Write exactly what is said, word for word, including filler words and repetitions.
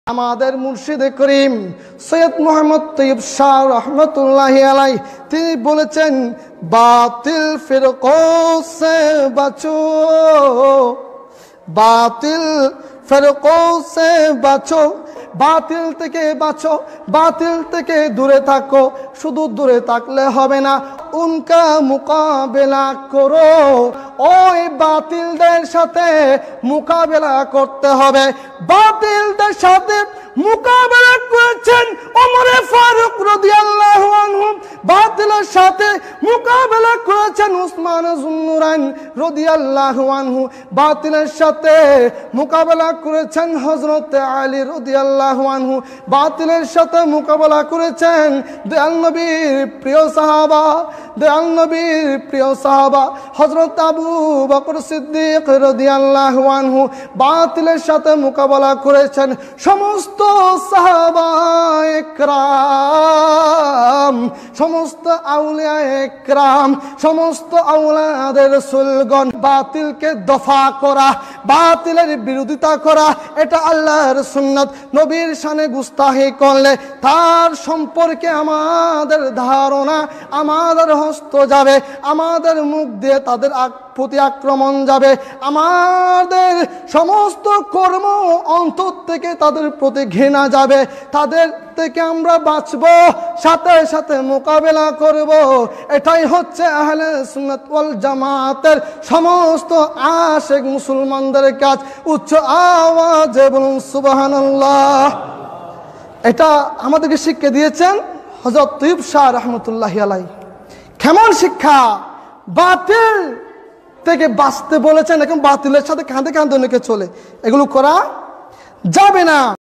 আমাদের মুর্শিদে করিম সৈয়দ মোহাম্মদ তৈয়ব শাহ রহমতুল্লাহি আলাইহি তিনি বলেছেন, বাতিল ফিরকোं से बचो, বাতিল ফিরকোं से बचो, বাতিল থেকে বাঁচো, বাতিল থেকে দূরে থাকো। শুধু দূরে থাকলে হবে না, উনকা মোকাবেলা করো। ওই বাতিলদের সাথে মোকাবেলা করতে হবে। বাতিলদের সাথে মোকাবেলা করেছেন ওমর ফারুক রাদিয়াল্লাহু আনহু, বাতিলের সাথে মোকাবেলা করেছেন উসমান যুন্নুরাইন রাদিয়াল্লাহু আনহু, বাতিলের সাথে মোকাবেলা করেছেন হযরত আলী রাদিয়াল্লাহু আনহু, বাতিলের সাথে মোকাবেলা করেছেন দয়াল নবীর প্রিয় সাহাবা, দয়াল নবীর প্রিয় সাহাবা হযরত আবু বকর সিদ্দিক রাদিয়াল্লাহু আনহু, বাতিলের সাথে মোকাবেলা করেছেন সমস্ত সাহাবায়ে কেরাম, সমস্ত আউলিয়ায়ে কেরাম, সমস্ত আওলাদে রাসূলগণ। বাতিলকে দফা করা, বাতিলের বিরোধিতা করা, এটা আল্লাহর সুন্নাত। নবীর শানে গুস্তাহি করলে তার সম্পর্কে আমাদের ধারণা, আমাদের হস্ত যাবে, আমাদের মুখ দিয়ে তাদের প্রতি আক্রমণ যাবে, আমাদের সমস্ত কর্ম অন্তর থেকে তাদের প্রতি ঘৃণা যাবে, তাদের থেকে আমরা বাঁচব, সাথে সাথে মোকাবেলা করব। এটাই হচ্ছে আহলে সুন্নাত ওয়াল জামাতের সমস্ত আশিক মুসলমানদের কাজ। উচ্চ আওয়াজে বলুন সুবহানাল্লাহ। এটা আমাদেরকে শিক্ষা দিয়েছেন হযরত তৈয়ব শাহ রহমতুল্লাহি আলাইহি। কেমন শিক্ষা! বাতিল থেকে বাঁচতে বলেছেন, এখন বাতিলের সাথে কাঁধে কাঁধে অনেকে চলে, এগুলো করা যাবে না।